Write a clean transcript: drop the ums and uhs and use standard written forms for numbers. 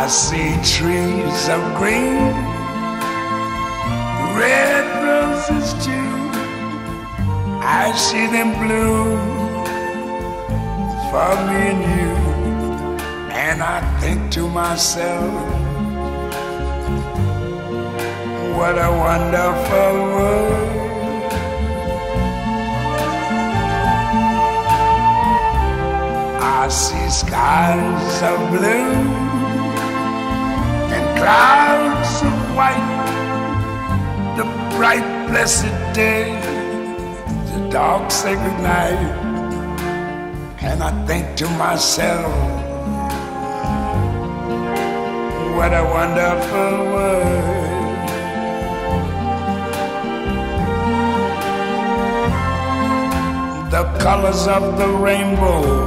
see trees of green, red roses too. I see them bloom for me and you. And I think to myself, what a wonderful world. I see skies of blue and clouds of white, the bright blessed day, the dark sacred night. And I think to myself, what a wonderful world. The colors of the rainbow